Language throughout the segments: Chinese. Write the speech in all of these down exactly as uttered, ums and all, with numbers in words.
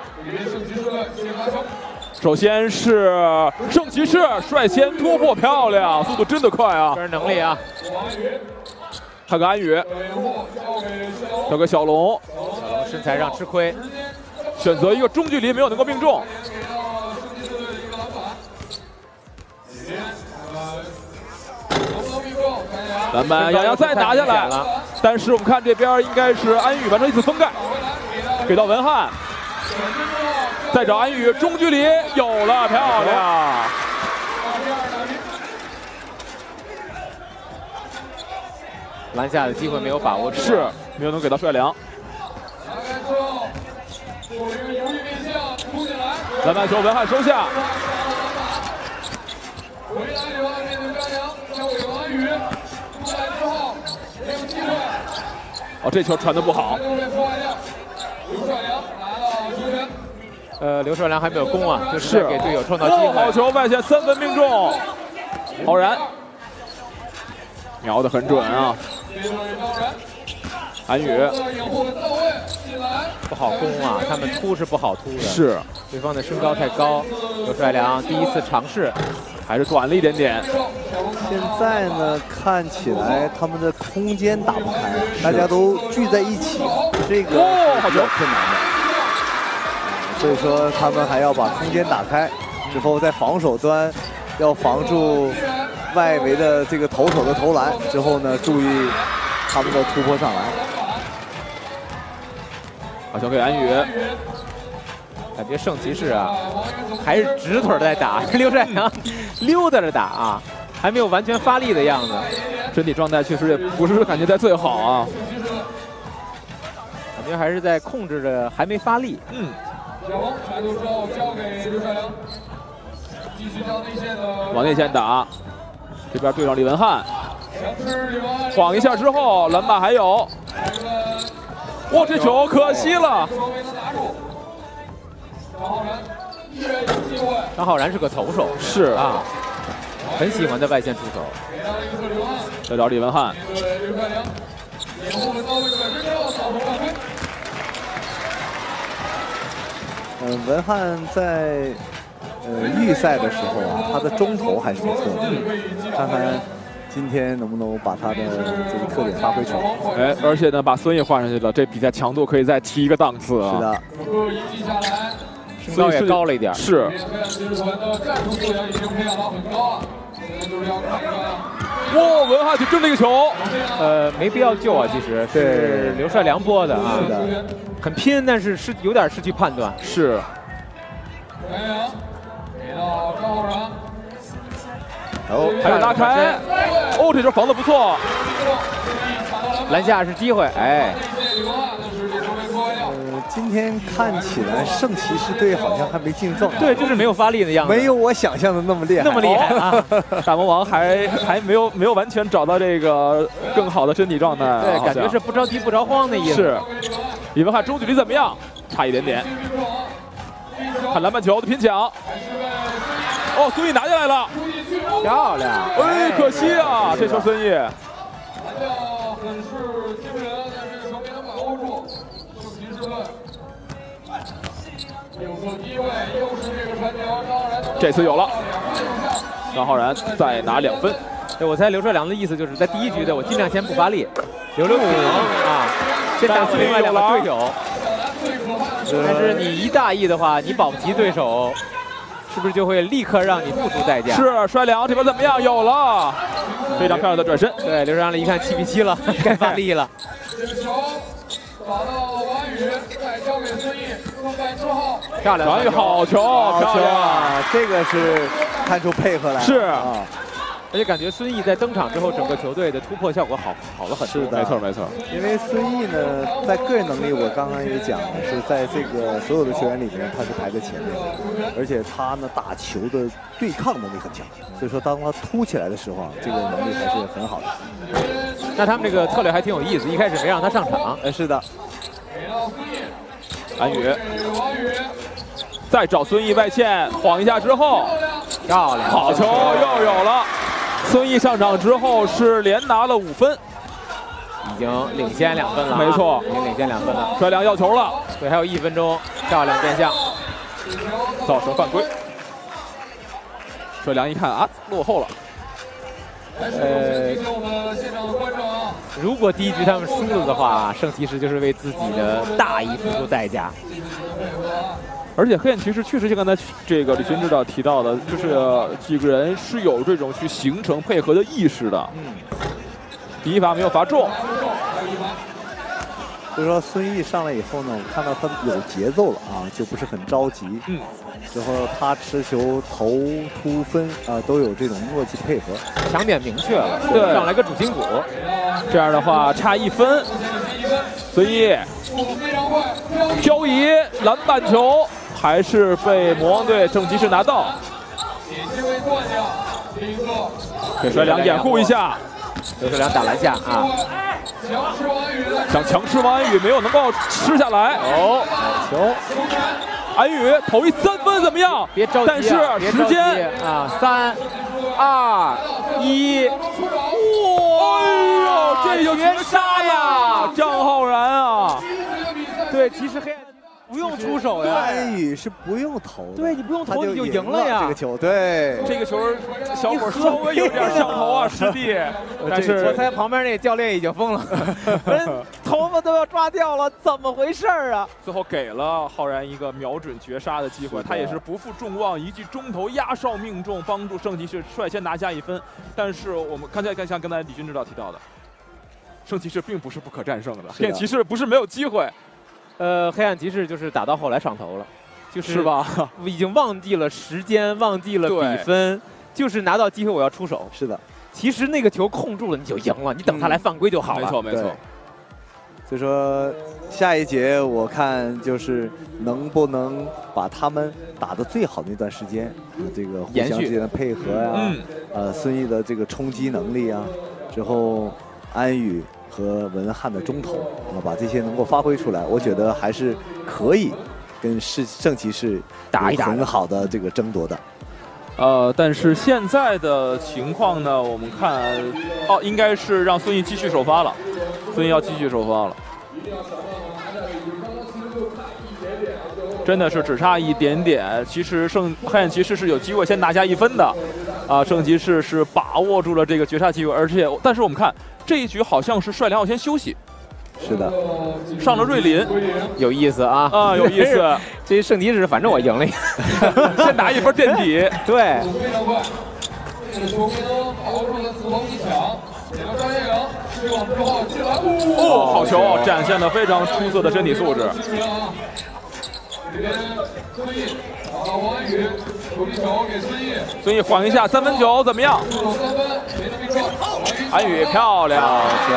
首先是圣骑士率先突破，漂亮，速度真的快啊！ 个人能力啊！ 看看安宇，交给小龙， 小龙身材上吃亏， 选择一个中距离，没有能够命中。篮板杨洋再拿下来了，但是我们看这边应该是安宇完成一次封盖，给到文翰。 再找安宇，中距离有了，漂亮！ 篮下的机会没有把握住， 是没有能给到帅良。篮板球，文翰收下。哦，这球传的不好。 呃，刘帅良还没有攻啊，就是给队友创造机会。 哦，好球，外线三分命中，浩然瞄得很准啊。安宇不好攻啊，他们突是不好突的。 是， 对方的身高太高。刘帅良第一次尝试， 还是短了一点点。 现在呢，看起来他们的空间打不开，大家都聚在一起，这个是比较困难的。 所以说，他们还要把空间打开，之后在防守端要防住外围的这个投手的投篮，之后呢，注意他们的突破上来。 好球给安宇， 感觉圣骑士啊，还是直腿在打，刘帅良溜达着打啊，还没有完全发力的样子， 身体状态确实也不是感觉在最好啊， 感觉还是在控制着，还没发力。 嗯。 小龙传球之后交给刘帅良，继续将内线的往内线打，这边对上李文翰，晃一下之后篮板还有，哇，这球可惜了。 张浩然是个投手， 是啊，很喜欢在外线出手。 再找李文翰。 嗯，文翰在呃预赛的时候啊，他的中投还是不错的。看看今天能不能把他的这个特点发挥出来。 哎，而且呢，把孙毅换上去了，这比赛强度可以再提一个档次啊。 是的， 身高也高了一点。 是。哇，文翰去追了一个球， 呃，没必要救啊，其实是刘帅良拨的啊。 是的。 很拼，但是失有点失去判断。 是。 哦， 还有拉开。哦，这球防的不错。 篮下是机会，哎。 呃，今天看起来圣骑士队好像还没进状态。 对，就是没有发力的样子。 没有我想象的那么厉害。 那么厉害啊！ 大魔王还还没有没有完全找到这个更好的身体状态。 对，感觉是不着急不着慌的意思。 是。 李文翰中距离怎么样？差一点点。看篮板球的拼抢。哦，孙毅拿下来了， 漂亮！ 哎，可惜啊，这球孙毅。 很是惊人，但这个球没能把握住。圣骑士队有次机会，又是这个传球，张浩然。 这次有了，张浩然再拿两分。 对，我猜刘帅良的意思就是在第一局的我尽量先不发力，留留补啊。 先打死另外两个队友，但是你一大意的话，你保不齐对手是不是就会立刻让你付出代价？ 是，帅良这边怎么样？有了，非常漂亮的转身。 对，刘帅良一看七比七了，该发力了。 球打到王宇，再交给孙毅，封盖之后， 漂亮！ 王宇好球，漂亮， 这个是看出配合来。 是啊。 而且感觉孙毅在登场之后，整个球队的突破效果好好了很多。 是的， 没错没错。 因为孙毅呢，在个人能力，我刚刚也讲了，是在这个所有的球员里面，他是排在前面的。而且他呢，打球的对抗能力很强，所以说当他突起来的时候啊，这个能力还是很好的。 那他们这个策略还挺有意思，一开始没让他上场。 哎，是的。 安宇，再找孙毅外线晃一下之后， 漂亮， 好球又有了。 孙毅上场之后是连拿了五分， 已经领先两分了、啊。 没错， 已经领先两分了。 帅良要球了， 对，还有一分钟。 漂亮变向， 造成犯规。帅良一看啊，落后了。 呃，如果第一局他们输了的话，圣骑士就是为自己的大意付出代价。 而且黑暗骑士确实像刚才这个李军指导提到的，就是几个人是有这种去形成配合的意识的。嗯，第一罚没有罚中。 所以说孙毅上来以后呢，我看到他有节奏了啊，就不是很着急。嗯，之后他持球、投、突、分啊，都有这种默契配合， 强点明确了。对，上来个主心骨， 这样的话差一分。孙毅漂移篮板球，还是被魔王队圣骑士拿到。给帅良掩护一下， 刘帅良打篮下啊。 想强势王安宇没有能够吃下来。哦，球，安宇投一三分怎么样？ 别着急、啊， 但是时间啊，三、二、一， 哇！哎呦，这就绝杀呀！张浩然啊， 对，其实黑暗不用出手呀， 安宇是不用投的， 对你不用投你就赢了呀。 这个球，对， 这个球小伙稍微有点上头啊，师弟。但是我猜旁边那个教练已经疯了，人头发都要抓掉了，怎么回事啊？ 最后给了浩然一个瞄准绝杀的机会，他也是不负众望，一记中投压哨命中，帮助圣骑士率先拿下一分。但是我们看见，像刚才李军指导提到的，圣骑士并不是不可战胜的，黑暗骑士不是没有机会。 呃，黑暗骑士就是打到后来上头了，就是是吧？ 已经忘记了时间，忘记了比分，就是拿到机会我要出手。 是的， 其实那个球控住了你就赢了，你等他来犯规就好了。 没错没错。 所以说下一节我看就是能不能把他们打得最好的那段时间，这个互相之间的配合呀、啊，嗯、呃，孙毅的这个冲击能力啊，之后安宇和文翰的中投啊，把这些能够发挥出来，我觉得还是可以跟世圣骑士打一打很好的这个争夺的。 呃，但是现在的情况呢，我们看，哦，应该是让孙毅继续首发了，孙毅要继续首发了，真的是只差一点点。其实圣黑暗骑士是有机会先拿下一分的，啊，圣骑士是把握住了这个绝杀机会，而且，但是我们看这一局好像是帅良要先休息。 是的， 上了瑞林， 有意思啊啊，有意思。 这圣骑士反正我赢了， 先拿一分垫底。 对。 哦，好球，展现了非常出色的身体素质。孙毅晃一下三分球怎么样？安宇漂亮球。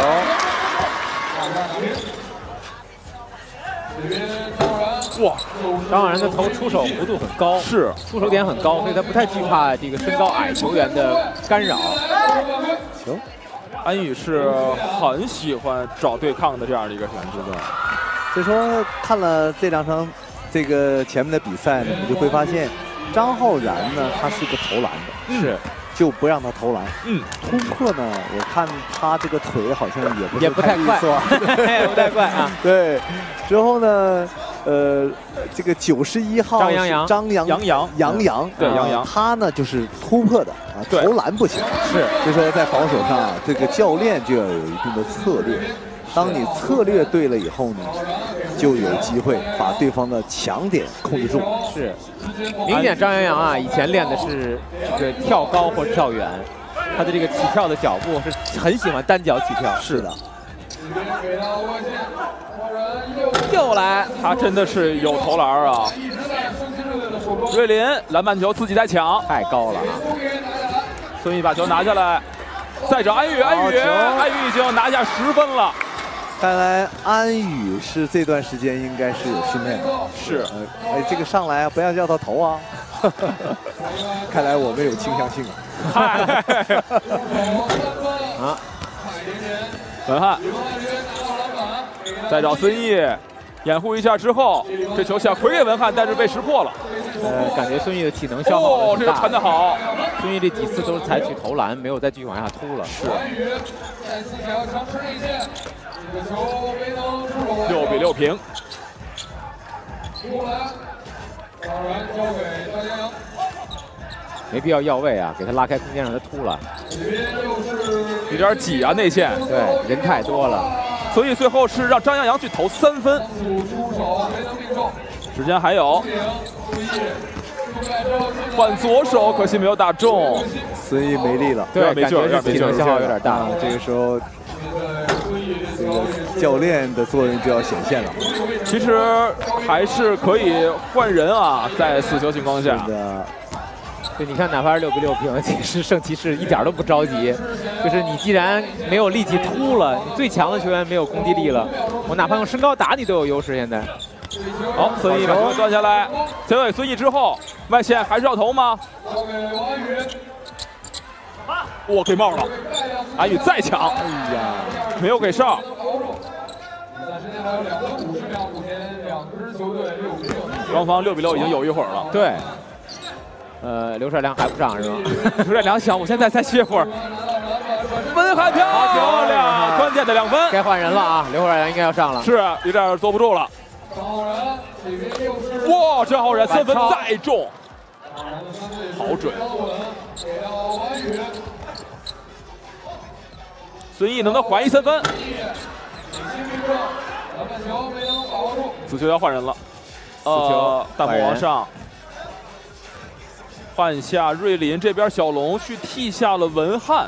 哇， 张浩然的投出手弧度很高， 是出手点很高，所以他不太惧怕这个身高矮球员的干扰。 球， 安宇是很喜欢找对抗的这样的一个选手。 所以说看了这两场这个前面的比赛呢，你就会发现张浩然呢，他是个投篮的， 是。 就不让他投篮， 嗯， 突破呢，我看他这个腿好像也不也不太快，不太快啊。 对，之后呢，呃，这个九十一号张洋洋， 张洋杨洋， 杨洋， 对杨洋， 他呢就是突破的啊，投篮不行， 是， 所以说在防守上啊，这个教练就要有一定的策略。当你策略对了以后呢，就有机会把对方的强点控制住。 是，明显张洋洋啊，以前练的是这个跳高或者跳远，他的这个起跳的脚步是很喜欢单脚起跳。 是的。 又来， 他真的是有投篮啊！瑞林篮板球自己在抢， 太高了啊！ 孙毅把球拿下来，再找安宇，安宇，安宇已经拿下十分了。 看来安宇是这段时间应该是有训练的， 是， 呃，哎，这个上来啊，不要叫他投啊。看来我们有倾向性啊。 啊，文翰，再找孙毅，掩护一下之后，这球想回给文翰，但是被识破了。 呃，感觉孙毅的体能消耗哦，这个传得好。 孙毅这几次都是采取投篮，没有再继续往下突了。 是。六比六平。 出来，当然交给张江阳。 没必要要位啊，给他拉开空间让他突了。 这边又是有点挤啊内线， 对，人太多了， 所以最后是让张洋洋去投三分。 速出手没能命中。 时间还有，换左手，可惜没有打中。 孙毅没力了， 对， 没劲儿， 感觉体能消耗有点大。 啊，这个时候，这个教练的作用就要显现了。 其实还是可以换人啊，在死球情况下。 是的。 对，你看，哪怕是六比六平，其实圣骑士一点都不着急。就是你既然没有力气突了，你最强的球员没有攻击力了，我哪怕用身高打你都有优势。现在， 好，孙毅把球断下来，交给孙毅之后，外线还是要投吗？ 交给王宇。 哇，给帽了！安宇再抢， 哎呀， 没有给上。 比赛时间还有两分五十秒，目前两支球队六比六。 双方六比六已经有一会儿了。 对。呃，刘帅良还不上是吗？ 刘帅良想，我现在再歇会儿。文汉漂亮，关键的两分。 该换人了啊，刘帅良应该要上了。 是，有点坐不住了。 张浩然这边又是哇，张浩然三分再中，好准。 给到王宇。 孙毅能不能还一三分？此球要换人了。呃，大魔王上。换下瑞林，这边小龙去替下了文汉，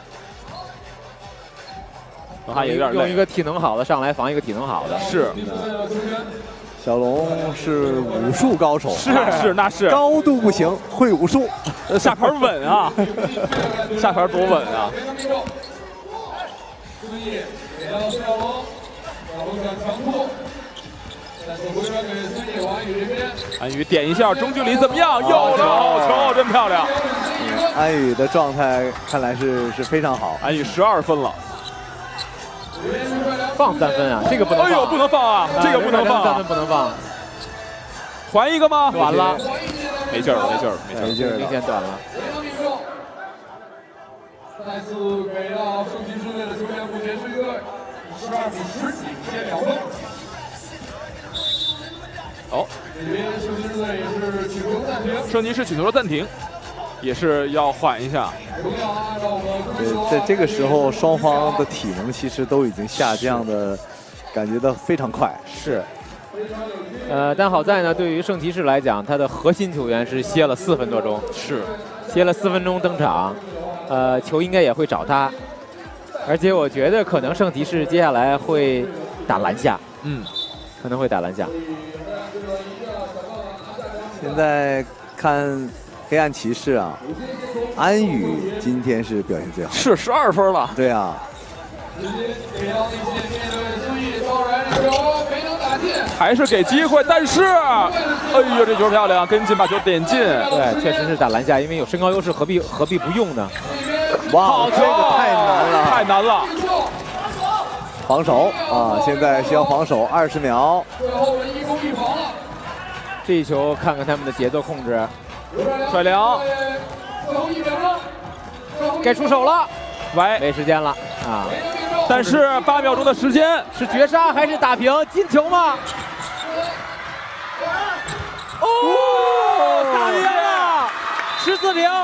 文汉也有点累。 用一个体能好的上来防一个体能好的， 是。 小龙是武术高手， 是是那是。 高度不行，会武术， 下盘稳啊，下盘多稳啊。 孙毅给到小龙，小龙想强迫。再次回传给孙毅，王宇这边。 安宇点一下中距离怎么样？有了，好球，真漂亮。 安宇的状态看来是是非常好。 安宇十二分了， 放三分啊，这个不能放。 哎呦，不能放啊，这个不能放， 三分不能放。 还一个吗？ 完了， 没劲儿了，没劲儿了， 没劲儿了， 明显短了。 再次给到圣骑士队的球员，目前是一个十二比十几先两分。 哦， 这边圣骑士队也是请求暂停。 圣骑士请求暂停，也是要缓一下。 对，在这个时候，双方的体能其实都已经下降的，感觉到非常快。 是。呃，但好在呢，对于圣骑士来讲，他的核心球员是歇了四分多钟， 是歇了四分钟登场，呃，球应该也会找他，而且我觉得可能圣骑士接下来会打篮下， 嗯， 可能会打篮下。 现在看黑暗骑士啊，安宇今天是表现最好， 是十二分了。 对啊。 还是给机会，但是，哎呦，这球漂亮，跟进把球点进。 对，确实是打篮下，因为有身高优势，何必何必不用呢？ 哇，这个太难了， 太难了。 防守啊，现在需要防守二十秒。 这一球看看他们的节奏控制。 帅良， 该出手了， 喂， 没时间了啊。 但是八秒钟的时间， 是绝杀还是打平？进球吗？哦，打平了，十四平，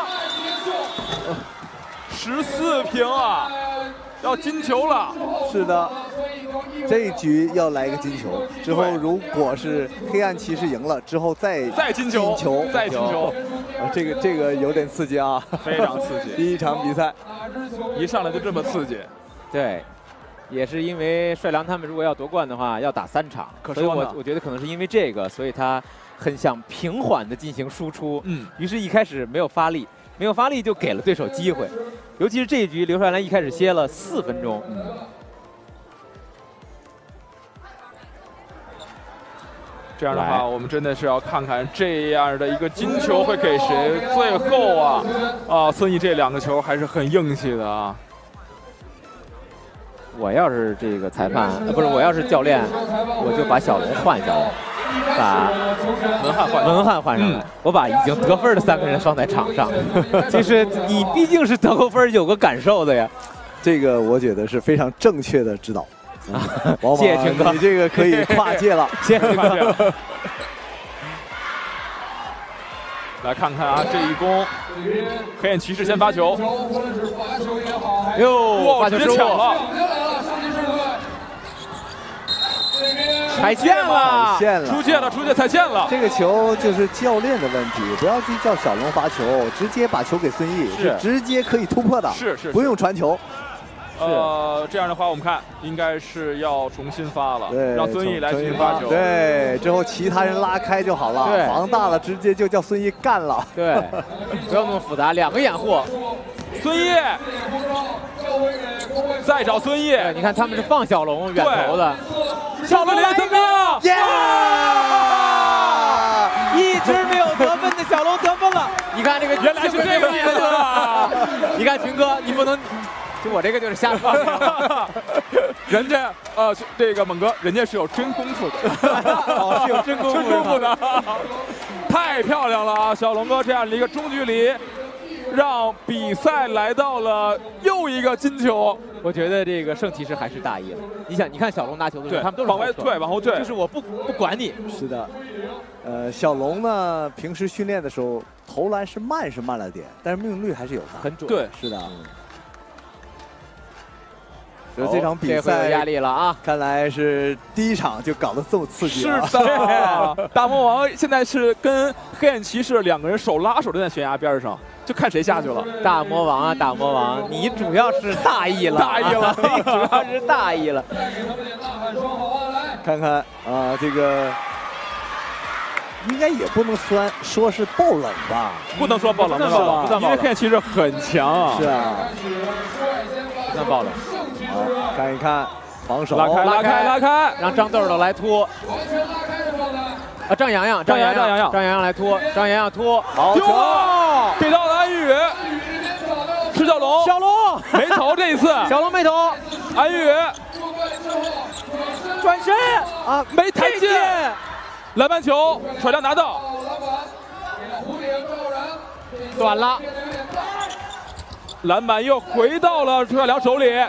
十四平啊，要进球了。 是的，这一局要来一个金球。之后如果是黑暗骑士赢了，之后再再进球， 球再进球， 这个这个有点刺激啊， 非常刺激。 第一场比赛， 一上来就这么刺激。 对，也是因为帅良他们如果要夺冠的话，要打三场，所以我我觉得可能是因为这个，所以他很想平缓的进行输出，嗯，于是一开始没有发力，没有发力就给了对手机会，尤其是这一局刘帅良一开始歇了四分钟，嗯， 这样的话，我们真的是要看看这样的一个金球会给谁。最后啊，啊，孙毅这两个球还是很硬气的啊。 我要是这个裁判，呃，不是，我要是教练，我就把小龙换下来，把文汉换文汉换上来，嗯、我把已经得分的三个人放在场上。其实你毕竟是得过分，有个感受的呀。 这个我觉得是非常正确的指导。 啊，谢谢群哥， 你这个可以跨界了， 谢谢群哥。 来看看啊，这一攻，黑暗骑士先发球， 哟， 哇，直接抢了， 踩线了， 线了， 出界了，出界踩线了。 这个球就是教练的问题，不要去叫小龙罚球，直接把球给孙毅，是直接可以突破的， 是是， 不用传球。 呃，这样的话，我们看应该是要重新发了， 对， 让孙毅来进行发球。 对，之后其他人拉开就好了。 对， 防大了，直接就叫孙毅干了。 对，不要那么复杂，两个掩护。 孙毅，再找孙毅。 你看他们是放小龙远投的， 小龙来怎么样？ 耶！ 一直没有得分的小龙得分了。你看这个， 原来是这个意思啊！ 你看群哥，你不能。 就我这个就是瞎说， 人家呃，这个猛哥，人家是有真功夫的， 哦，是有真功夫真功夫的，太漂亮了啊！小龙哥这样的一个中距离，让比赛来到了又一个金球。 我觉得这个圣骑士还是大意了。你想，你看小龙拿球的时候，他们都是往外退，往后退， 就是我不不管你。 是的，呃，小龙呢，平时训练的时候投篮是慢是慢了点，但是命中率还是有的， 很准。 对， 是的。 所以这场比赛有压力了啊！ 看来是第一场就搞得这么刺激了。是的，大魔王现在是跟黑暗骑士两个人手拉手的在悬崖边上，就看谁下去了。 大魔王啊，大魔王，你主要是大意了， 大意了， 你主要是大意了。 看看啊，这个应该也不能算说是爆冷吧？ 不能说爆冷， 是吧？ 因为黑暗骑士很强啊。 是啊， 不算爆冷。 好，看一看防守， 拉开，拉开，拉开， 让张豆豆来突。啊，张洋洋，张洋洋，张洋洋，张洋洋来突，张洋洋突， 好球， 给到了安宇，是小龙， 小龙没投这一次， 小龙没投， 安宇转身啊，没抬进，篮板球，甩亮拿到， 短了， 篮板又回到了帅良手里。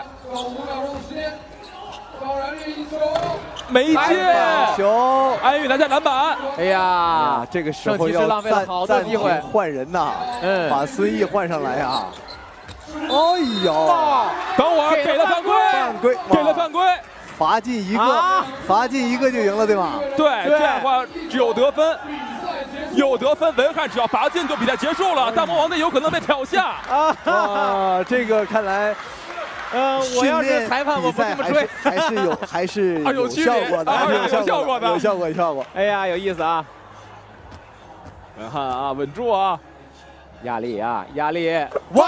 没进球， 安宇拿下篮板。 哎呀， 这个时候要浪费了好多机会， 换人呐， 嗯， 把孙毅换上来啊。哎呦， 等会儿给了犯规， 犯规， 给了犯规， 罚进一个，罚进一个就赢了，对吗？ 对，这样的话只有得分。 有得分，文翰只要罚进就比赛结束了。大魔王队有可能被挑下啊！啊，这个看来， 呃，我要是裁判，我不这么吹， 还是有，还是有效果的， 有效果的， 有效果，有效果。 哎呀，有意思啊！ 文翰啊，稳住啊！ 压力啊，压力！ 哇！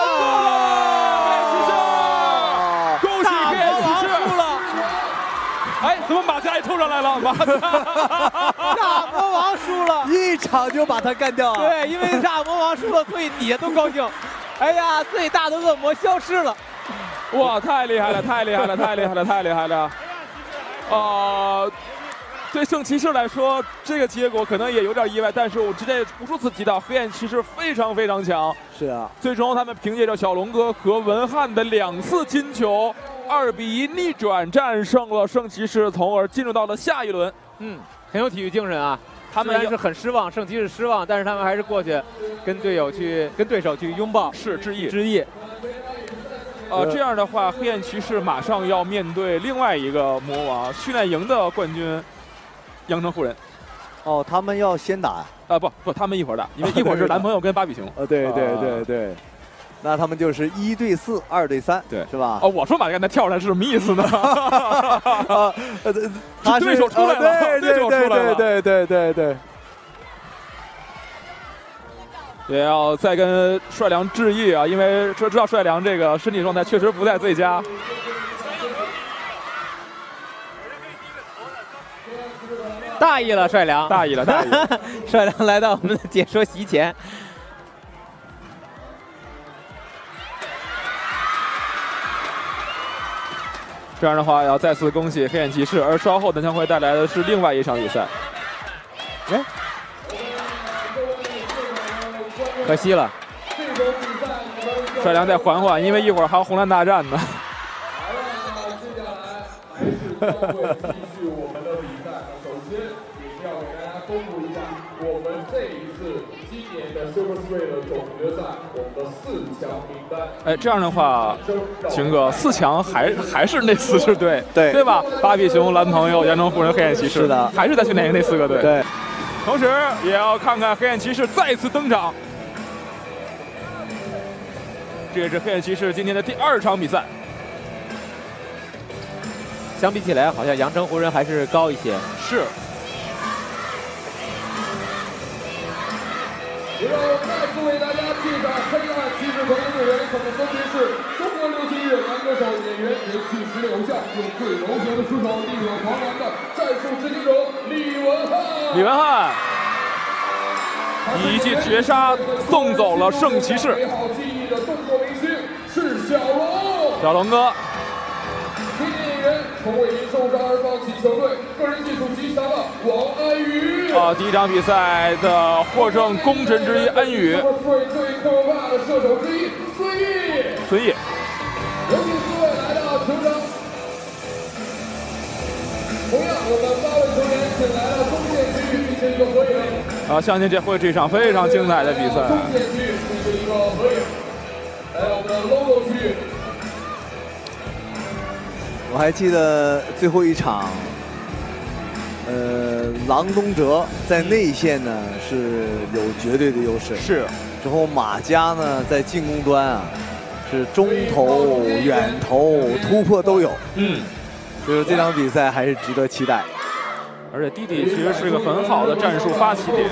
恭喜黑暗骑士输了！哎，怎么马甲也冲上来了？马甲， 大魔王输了， 一场就把他干掉了。 对，因为大魔王输了，所以底下都高兴。哎呀，最大的恶魔消失了！ 哇，太厉害了，太厉害了，太厉害了，太厉害了！呃，对圣骑士来说，这个结果可能也有点意外，但是我之前也无数次提到，黑暗骑士非常非常强。 是啊， 最终他们凭借着小龙哥和文翰的两次金球。 二比一逆转战胜了圣骑士，从而进入到了下一轮。 嗯，很有体育精神啊！他们是很失望，圣骑士失望，但是他们还是过去跟队友去、跟对手去拥抱， 是致意， 致意。 呃，这样的话，黑暗骑士马上要面对另外一个魔王训练营的冠军阳城湖人。 哦，他们要先打啊？不不，他们一会儿打，因为一会儿是男朋友跟巴比熊。 呃，对对对对。 那他们就是一对四，二对三， 对， 是吧？ 哦，我说马刚才跳出来是什么意思呢？ 啊， 他对手出来了， 对对对对对对对对。 也要再跟帅良致意啊，因为说知道帅良这个身体状态确实不在最佳。 大意了，帅良， 大意了，大意了。 帅良来到我们的解说席前。 这样的话，要再次恭喜黑暗骑士，而稍后呢将会带来的是另外一场比赛。 哎，可惜了， 帅良再缓缓，因为一会儿还有红蓝大战呢。 接下来，继续我们的比赛。首先，也是要给大家公布一下我们这一次今年的 Super Three 的总决赛，我们的四强名单。 哎，这样的话，秦哥，四强还还是那四支队， 对对吧？八匹熊、蓝朋友、阳澄湖人、黑暗骑士， 是的， 还是在训练营那四个队。 对， 同时也要看看黑暗骑士再次登场。这也是黑暗骑士今天的第二场比赛。 相比起来，好像阳澄湖人还是高一些。 是。 也让我再次为大家介绍黑暗骑士团队员，他们分别是中国流行乐男歌手、演员、人气实力偶像，用最柔和的出手力挽狂澜的战术执行者李文翰。 李文翰以一记绝杀送走了圣骑士。 美好记忆的动作明星是小龙。 小龙哥。 青年演员，从未因受伤而放弃球队，个人技术极强的王安宇。 啊，第一场比赛的获胜功臣之一安宇。 最可怕的射手之一孙毅。 孙毅。 有请四位来到球场。同样，我们八位球员请来了中线区域进行一个合影。 啊，相信这会是一场非常精彩的比赛。 中线区域进行一个合影。来到我们的 logo 区域。 我还记得最后一场，呃，郎东哲在内线呢是有绝对的优势， 是。 之后马家呢在进攻端啊是中投、远投、突破都有， 嗯， 就是这场比赛还是值得期待。 而且弟弟其实是一个很好的战术发起点，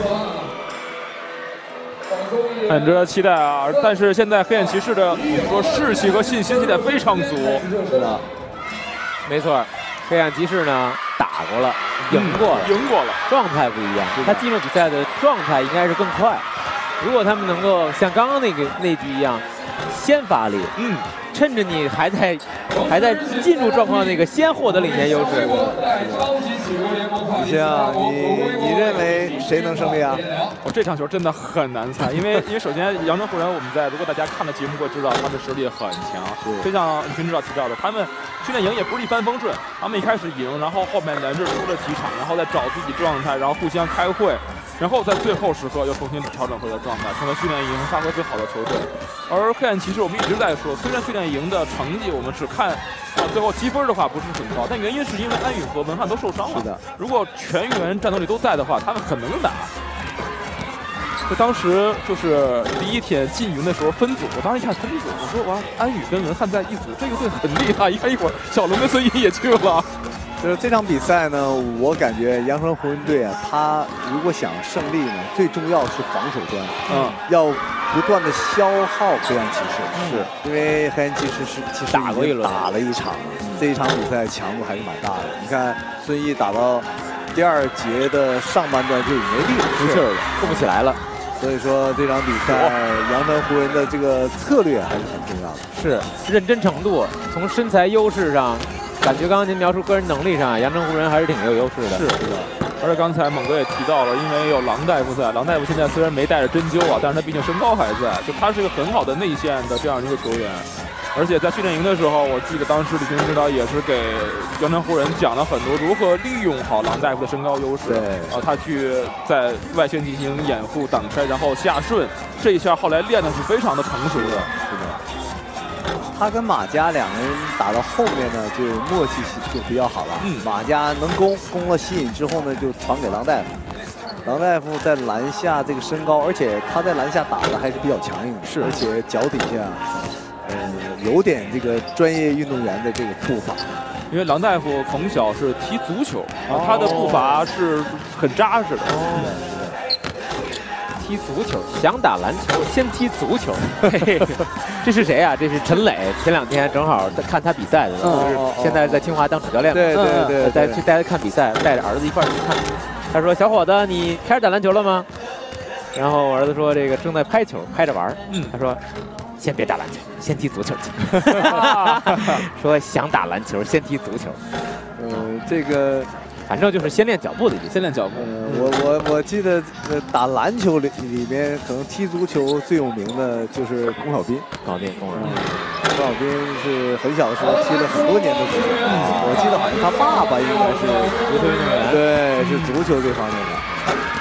很值得期待啊！但是现在黑暗骑士的说士气和信心现在非常足， 是的。 没错，黑暗骑士呢打过了，赢过了， 赢过了， 状态不一样。他进入比赛的状态应该是更快。如果他们能够像刚刚那个那局一样，先发力，嗯，趁着你还在还在进入状况那个先获得领先优势。 李星啊，你你认为谁能胜利啊？ 我、哦、这场球真的很难猜，因为因为首先阳澄湖人我们在如果大家看了节目会知道他的实力很强，就像你知道提到的，他们训练营也不是一帆风顺，他们一开始赢，然后后面连着输了几场，然后再找自己状态，然后互相开会，然后在最后时刻又重新调整回了状态，成为训练营发挥最好的球队。而黑暗骑士我们一直在说，虽然训练营的成绩我们只看啊最后积分的话不是很高，但原因是因为安宇和文翰都受伤了。 是的， 如果全员战斗力都在的话，他们很能打。就当时就是第一天进营的时候分组，我当时一看分组，我说哇，安宇跟文翰在一组，这个队很厉害。一看一会儿，小龙跟孙毅也去了。 就是这场比赛呢，我感觉阳澄湖人队啊，他如果想胜利呢，最重要是防守端，嗯，要不断的消耗黑暗骑士，是因为黑暗骑士是其实打过一轮， 打了一场，这一场比赛强度还是蛮大的。你看孙毅打到第二节的上半段就已经没力出气儿了， 动不起来了。 所以说这场比赛，阳澄湖人的这个策略还是很重要的。 是认真程度，从身材优势上，感觉刚刚您描述个人能力上，阳澄湖人还是挺有优势的。 是是的。而且刚才猛哥也提到了，因为有郎大夫在，郎大夫现在虽然没带着针灸啊，但是他毕竟身高还在，就他是一个很好的内线的这样一个球员。而且在训练营的时候，我记得当时李行指导也是给阳澄湖人讲了很多如何利用好郎大夫的身高优势。 对， 啊，他去在外线进行掩护、挡拆，然后下顺，这一下后来练的是非常的成熟的。 是的。他跟马家两个人打到后面呢，就默契就比较好了。嗯，马家能攻，攻了吸引之后呢，就传给郎大夫。郎大夫在篮下这个身高，而且他在篮下打的还是比较强硬的，是，而且脚底下。呃，有点这个专业运动员的这个步伐， 因为郎大夫从小是踢足球，哦、他的步伐是很扎实的。哦， 踢足球，想打篮球先踢足球。嘿嘿，这是谁啊？这是陈磊，前两天正好在看他比赛的，就是现在在清华当主教练。 对对对， 带去带他看比赛，带着儿子一块儿去看。他说：“小伙子，你开始打篮球了吗？”然后我儿子说：“这个正在拍球，拍着玩。”嗯，他说。先别打篮球，先踢足球去。说想打篮球，先踢足球。 嗯，这个反正就是先练脚步的意思， 先练脚步。 嗯，我我我记得呃打篮球里里面，可能踢足球最有名的就是龚小彬。 搞定龚小彬。 龚小彬是很小的时候踢了很多年的足球。嗯，我记得好像他爸爸应该是足球运动员。 对，是足球这方面的。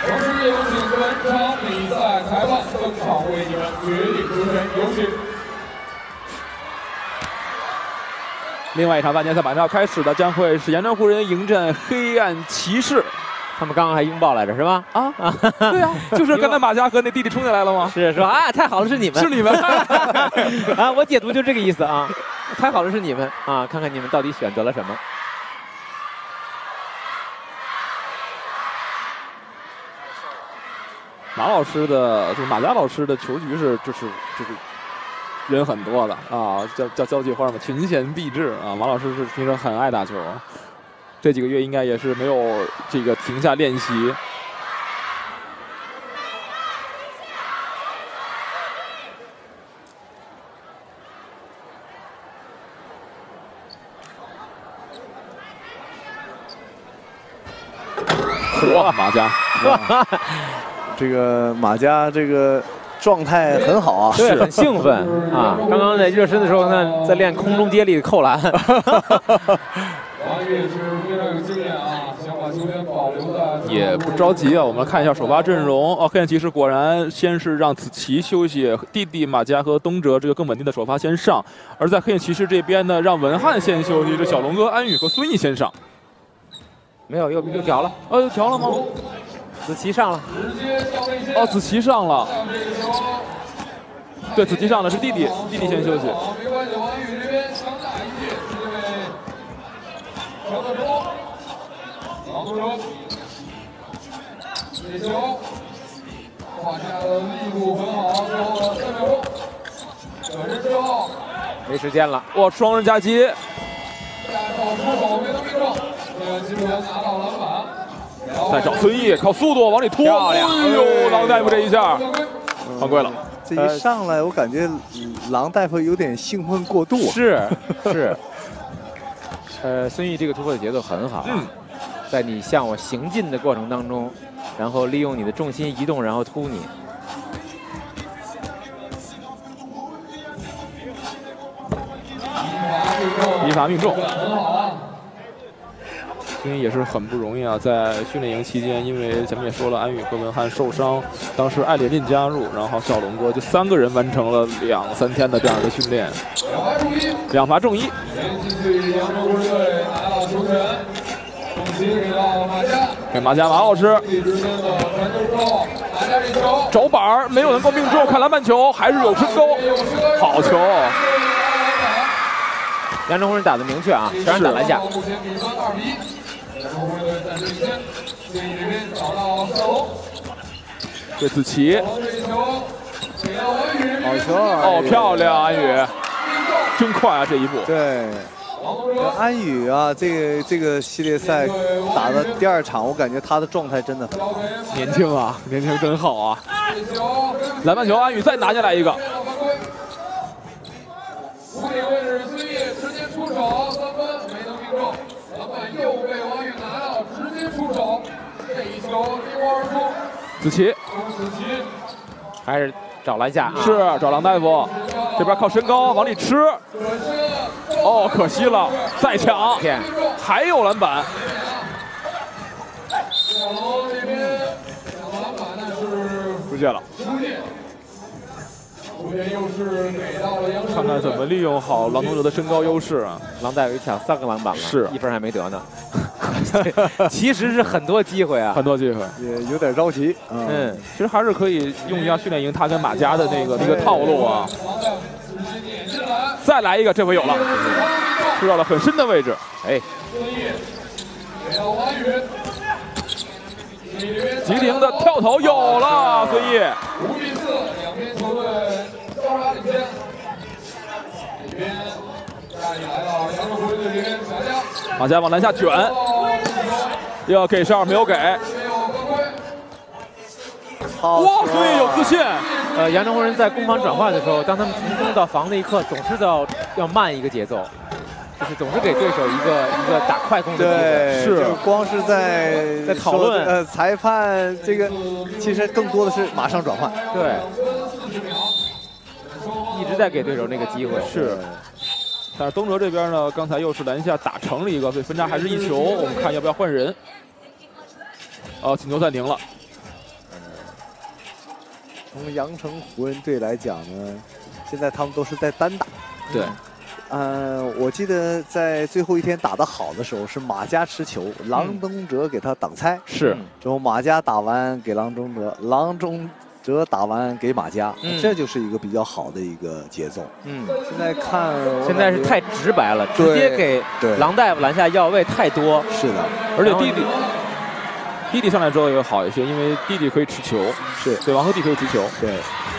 登场为你们决定主权，有请。 另外一场半决赛马上要开始的，将会是阳澄湖人迎战黑暗骑士。 他们刚刚还拥抱来着，是吧？ 啊啊，对呀、啊，就是刚才马加和那弟弟冲进来了吗？ 是说啊，太好了，是你们， 是你们啊！我解读就这个意思啊，太好了，是你们啊！看看你们到底选择了什么。 马老师的，就是马家老师的球局是，就是就是。 人很多的啊，叫叫交际花嘛，群贤毕至啊。马老师是平时很爱打球，这几个月应该也是没有这个停下练习。哇，马家， 这个马家这个。 状态很好啊， 对，很兴奋啊！刚刚在热身的时候呢，在练空中接力的扣篮。 王宇是非常有经验啊，想把球员保留在。 也不着急啊，我们看一下首发阵容。哦，黑暗骑士果然先是让子琪休息，弟弟马家和东哲这个更稳定的首发先上。而在黑暗骑士这边呢，让文翰先休息，这小龙哥、安宇和孙毅先上。 没有，又又调了， 哦，又调了吗？ 子琪上了， 哦，子琪上了，对，子琪上了，是弟弟，弟弟先休息。 没关系，王宇这边强大一切，是因为乔德中，王东哲，接球，胯下的力度很好，最后的三秒钟，转身之后， 没时间了， 哇，双人夹击， 下手出手没能命中，这个基本上拿到篮板。 再找孙毅，靠速度往里拖， 漂亮！ 哎呦，狼大夫这一下犯规了。 这一上来，我感觉狼大夫有点兴奋过度。 是是。呃，孙毅这个突破的节奏很好，嗯，在你向我行进的过程当中，然后利用你的重心移动，然后突你。 依法命中。 很好啊。 因为也是很不容易啊，在训练营期间，因为咱们也说了，安宇和文翰受伤，当时艾连进加入，然后小龙哥就三个人完成了两三天的这样一个训练，两罚中一。 阳澄湖队拿到球权，重新给到马家， 给马家马老师。肘板没有能够命中，看篮板球还是有身高，好球。 阳澄湖人打得明确啊，虽然打篮下。 目前比分二比一。阳澄湖队暂时领先，孙毅这边找到小龙， 对子琪。 好球！ 哦，漂亮，安宇，真快啊这一步。 对，安宇啊，这个这个系列赛打的第二场，我感觉他的状态真的很好， 年轻啊，年轻真好啊。篮板球，安宇再拿下来一个。 五点位置，孙毅直接出手三分没能命中，篮板又被王宇拿到，直接出手，这一球离我而出。 子琪， 子琪还是找篮下， 是找郎大夫，这边靠身高往里吃，哦，可惜了，再抢，还有篮板。 小龙这边抢篮板那是出界了。 球权优势给到了阳澄湖， 看看怎么利用好狼东哲的身高优势啊！ 狼大夫抢三个篮板了， 是一分还没得呢。其实是很多机会啊， 很多机会， 也有点着急。 嗯， 嗯其实还是可以用一下训练营他跟马家的那个那个套路啊。再来一个，这回有了，吃到了很深的位置。哎， 给到王宇， 急停的跳投有了，孙毅。 五比四，两边球队交叉领先。这边带你来到阳澄湖队这边，马家， 马家往篮下卷，要给哨没有给。 没有犯规。 哇，孙毅有自信。 呃，阳澄湖人在攻防转换的时候，当他们从攻到防那一刻，总是要要慢一个节奏。 就是总是给对手一个一个打快攻的机会， 对， 是就光是在在讨论呃裁判这个，其实更多的是马上转换， 对，一直在给对手那个机会。 是，但是东哲这边呢，刚才又是篮下打成了一个，所以分差还是一球。我们看要不要换人。哦，进球暂停了。 从阳澄湖人队来讲呢，现在他们都是在单打。 对。 嗯、呃，我记得在最后一天打得好的时候是马家持球，郎中哲给他挡拆， 是、 嗯，之后马家打完给郎中哲，郎中哲打完给马家，嗯、这就是一个比较好的一个节奏。嗯，现在看现在是太直白了，直接给郎大夫篮下要位太多。 是的， 而且弟弟弟弟上来之后也好一些，因为弟弟可以持球， 是对，王和弟可以持球， 对。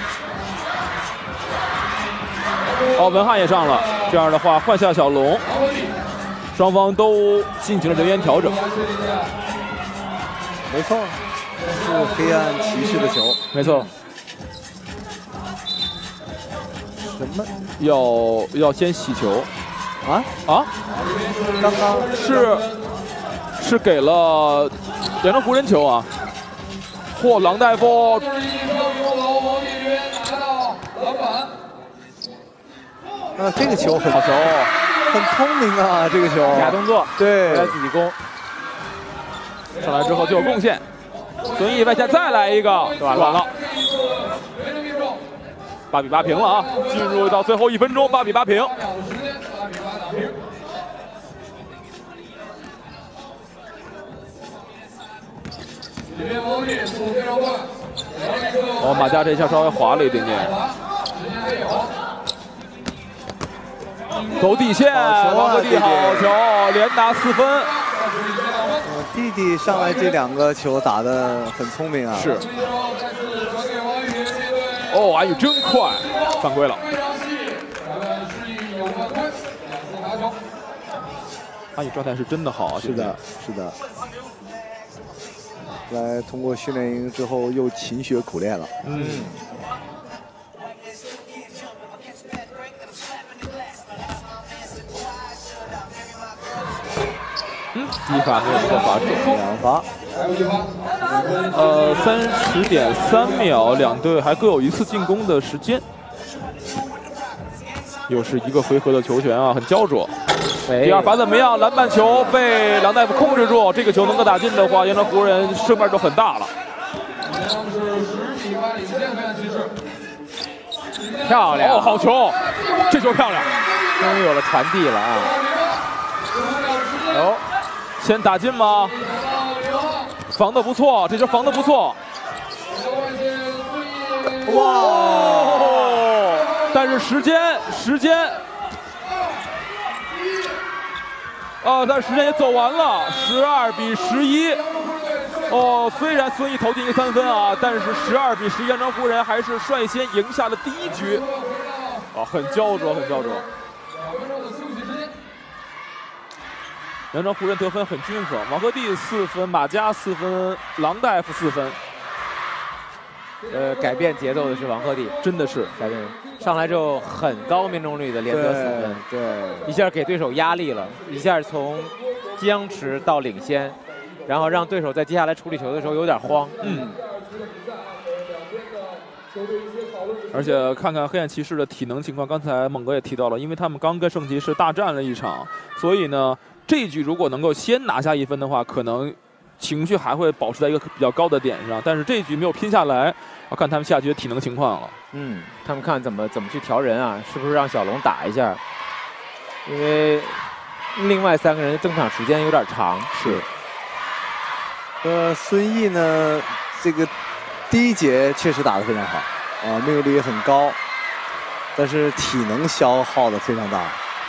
哦，文翰也上了，这样的话换下小龙，双方都进行了人员调整。 没错，是黑暗骑士的球， 没错。 什么？ 要要先洗球？ 啊啊！ 刚刚是是给了阳澄湖人球啊！嚯，郎大夫！ 啊，这个球很好球， 很聪明啊！这个球假动作， 对， 回来自己攻， 上来之后就有贡献。孙毅外线再来一个，完了，八比八平了啊！进入到最后一分钟，八比八平。哦，马家这一下稍微滑了一点点。走底线，王和弟好球，连拿四分。 呃，弟弟上来这两个球打得很聪明啊。 是。哦，安宇真快，犯规了。安宇状态是真的好啊。 是的，是的。来，通过训练营之后又勤学苦练了。嗯。 嗯，第一罚没有错罚中， 两罚。 呃，三十点三秒，两队还各有一次进攻的时间。又是一个回合的球权啊，很焦灼。第二罚怎么样？篮板球被郎大夫控制住，这个球能够打进的话，阳澄湖人胜面就很大了。 漂亮！ 哦，好球，这球漂亮， 终于有了传递了啊！ 哦。先打进吗？防得不错，这球防得不错。哇！但是时间，时间，啊，但是时间也走完了，十二比十一。哦，虽然孙毅投进一个三分啊，但是十二比十一，阳澄湖人还是率先赢下了第一局。啊，很焦灼，很焦灼。阳澄湖人得分很均衡，王和弟四分，马家四分，郎大夫四分。 呃，改变节奏的是王和弟， 真的是改变。上来之后很高命中率的连得四分， 对， 一下给对手压力了，一下从僵持到领先，然后让对手在接下来处理球的时候有点慌。 嗯。而且看看黑暗骑士的体能情况，刚才猛哥也提到了，因为他们刚跟圣骑士大战了一场，所以呢。这一局如果能够先拿下一分的话，可能情绪还会保持在一个比较高的点上。但是这一局没有拼下来，要看他们下局的体能情况了。 嗯，他们看怎么怎么去调人啊，是不是让小龙打一下？因为另外三个人登场时间有点长。 是。呃，孙毅呢，这个第一节确实打得非常好，啊，命中率也很高，但是体能消耗的非常大。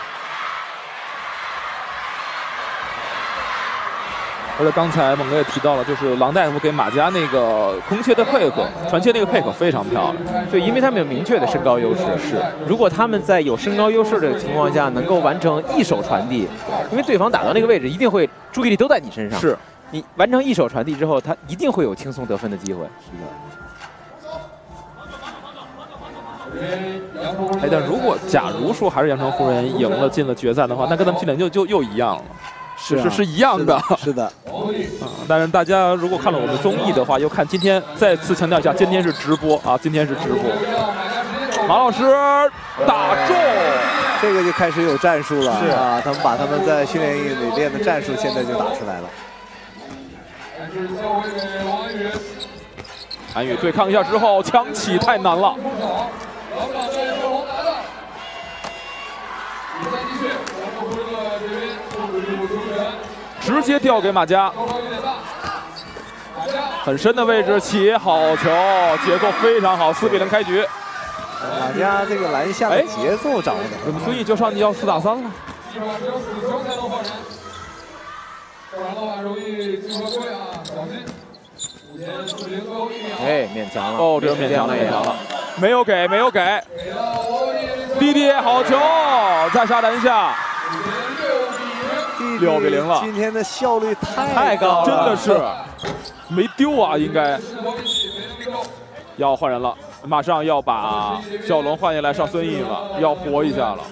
而且刚才猛哥也提到了，就是郎大夫给马家那个空切的配合，传切那个配合非常漂亮。 对，因为他们有明确的身高优势。是，如果他们在有身高优势的情况下，能够完成一手传递，因为对方打到那个位置，一定会注意力都在你身上。 是， 你完成一手传递之后，他一定会有轻松得分的机会。 是的。 哎，但如果假如说还是阳澄湖人赢了进了决赛的话，那跟咱们今年就就又一样了。是、啊、是是一样的， 是的， 啊！但是大家如果看了我们综艺的话，又看今天，再次强调一下，今天是直播啊，今天是直播。马老师打中， 这个就开始有战术了，是啊，他们把他们在训练营里练的战术现在就打出来了。 安宇对抗一下之后，强起太难了。直接掉给马佳，很深的位置起，好球，节奏非常好，四比零开局。 马佳这个篮下的节奏掌握的， 怎么所以就上你要四打三了？ 哎，勉强了。 哦，这是勉强了，勉强了，没有给，没有给。弟弟好球，再杀篮下。六比零了， 今天的效率太太高了， 真的是没丢啊，应该要换人了，马上要把小龙换进来上孙毅了，要活一下了。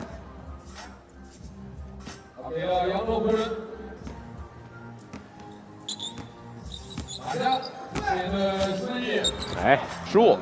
哎，失误。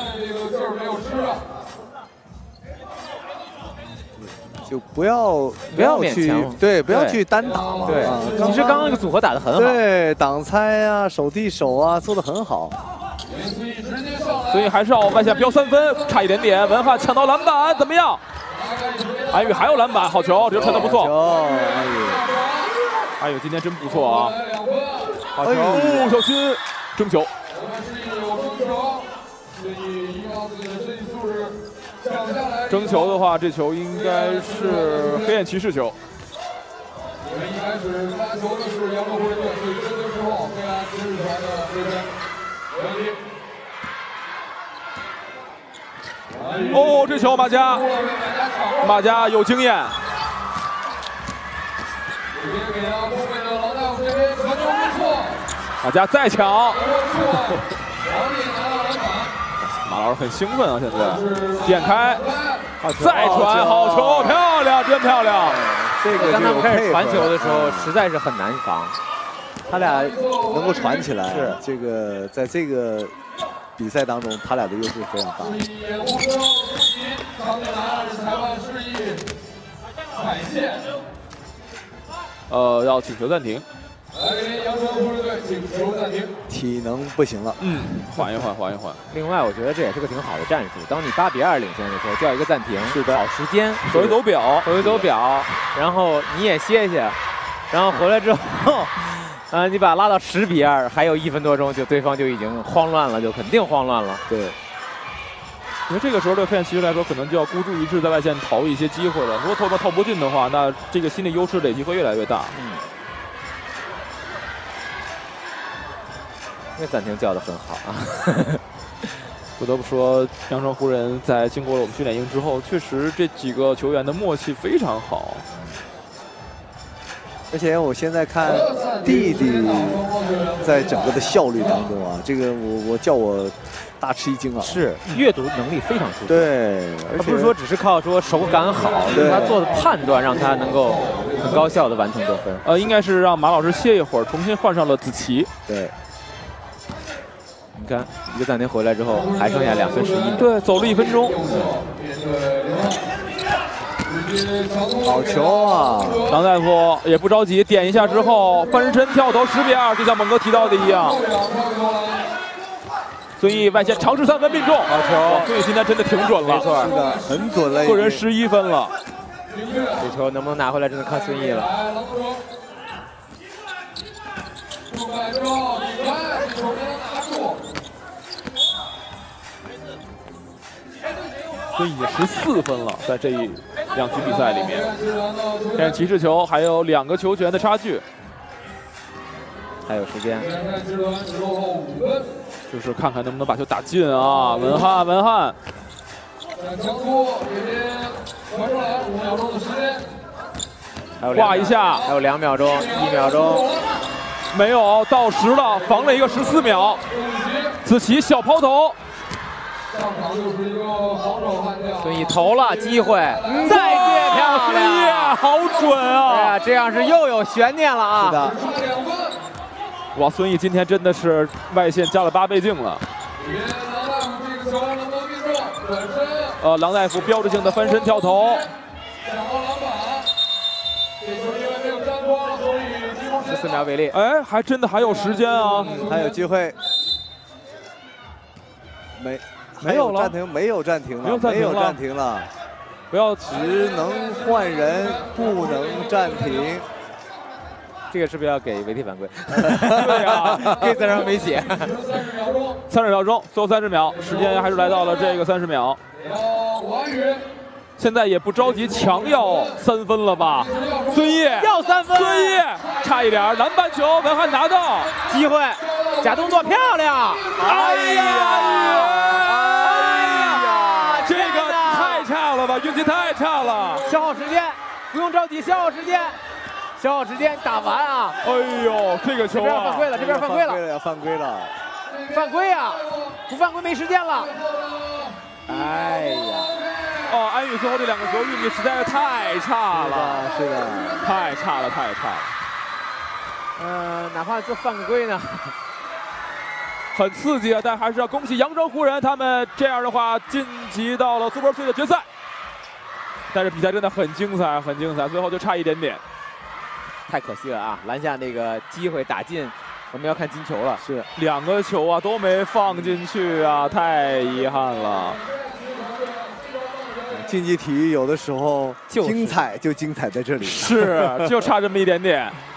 就不要不要去勉强， 对，不要去单打嘛。 对， 啊、 你是刚刚那个组合打得很好。 对，挡拆啊，手递手啊，做得很好。 所以还是要外线飙三分，差一点点。文翰抢到篮板，怎么样？安宇还有篮板，好球，这个传的不错。 安宇， 安宇今天真不错啊！好球，哦，小心争球。争球的话，这球应该是黑暗骑士球。 一开始发球的是杨洛湖人队，所以争球之后，黑暗骑士团的回身，没问题。 哦，这球马佳，马佳有经验。 直接给到后卫的老大夫这边传球不错， 马佳再抢。马老师很兴奋啊，现在点开，再传，好球，漂亮，真漂亮。 这个当他们开始传球的时候，实在是很难防。 他俩能够传起来，是这个在这个比赛当中，他俩的优势非常大。 呃，要请求暂停。 来给阳澄湖人队请求暂停。 体能不行了， 嗯，缓一缓，缓一缓。 另外，我觉得这也是个挺好的战术。当你八比二领先的时候，叫一个暂停，是的，跑时间， 走一走表， 走一走表，然后你也歇歇，然后回来之后，啊，你把它拉到十比二，还有一分多钟，就对方就已经慌乱了，就肯定慌乱了。 对。 因为这个时候对黑暗骑士来说，可能就要孤注一掷，在外线逃一些机会了。如果投到投不进的话，那这个心理优势累积会越来越大。 嗯。那暂停叫得很好啊！ 不得不说，阳澄湖人在经过了我们训练营之后，确实这几个球员的默契非常好。 而且我现在看弟弟在整个的效率当中啊，这个我我叫我大吃一惊啊！ 是阅读能力非常出色。 对，而且他不是说只是靠说手感好，是他做的判断让他能够很高效的完成得分。 呃，应该是让马老师歇一会儿，重新换上了子琪。 对。 你看，一个暂停回来之后，还剩下两分十一。 对，走了一分钟。 好球啊！ 张大夫也不着急，点一下之后翻身跳投十比二，就像猛哥提到的一样。孙毅外线尝试三分命中，好球！孙毅今天真的挺准了， 没错，是的，很准了， 个人十一分了。 这球能不能拿回来，真的看孙毅了。 孙毅十四分了，在这一两局比赛里面，但是骑士球还有两个球权的差距， 还有时间， 就是看看能不能把球打进啊！文翰，文翰， 还有挂一下， 还有两秒钟，一秒钟， 没有到十了，防了一个十四秒，子琪小抛投。 孙毅投了机会，再接漂亮， 好准啊！ 哎呀，这样是又有悬念了啊！ 是的， 哇，孙毅今天真的是外线加了八倍镜了。呃，郎大夫标志性的翻身跳投。 十四秒比例， 哎，还真的还有时间啊， 还有机会。 没没有了暂停，没有暂停了， 没有暂停了没有暂停了， 不要只能换人，不能暂停。 这个是不是要给违停犯规？ 对呀， 规则上没写。 三十秒钟，最后三十秒，时间还是来到了这个三十秒。现在也不着急，强要三分了吧？孙烨要三分， 孙烨差一点，篮板球，文翰拿到机会，假动作漂亮！ 哎呀，哎呀，这个太差了吧，运气太差了。 消耗时间，不用着急，消耗时间。消耗时间打完啊！ 哎呦，这个球啊， 这边犯规了，这边犯规了， 要犯规了， 犯规啊！不犯规没时间了。哎呀， 哦，安宇最后这两个球运气实在是太差了， 是的，是的， 太差了，太差了。 嗯，哪怕是犯规呢， 很刺激啊！但还是要恭喜阳澄湖人，他们这样的话晋级到了 Super Three 的决赛。但是比赛真的很精彩，很精彩，最后就差一点点。 太可惜了啊！篮下那个机会打进，我们要看金球了。 是两个球啊都没放进去啊，太遗憾了。 竞技体育有的时候就是精彩就精彩在这里， 是，就差这么一点点。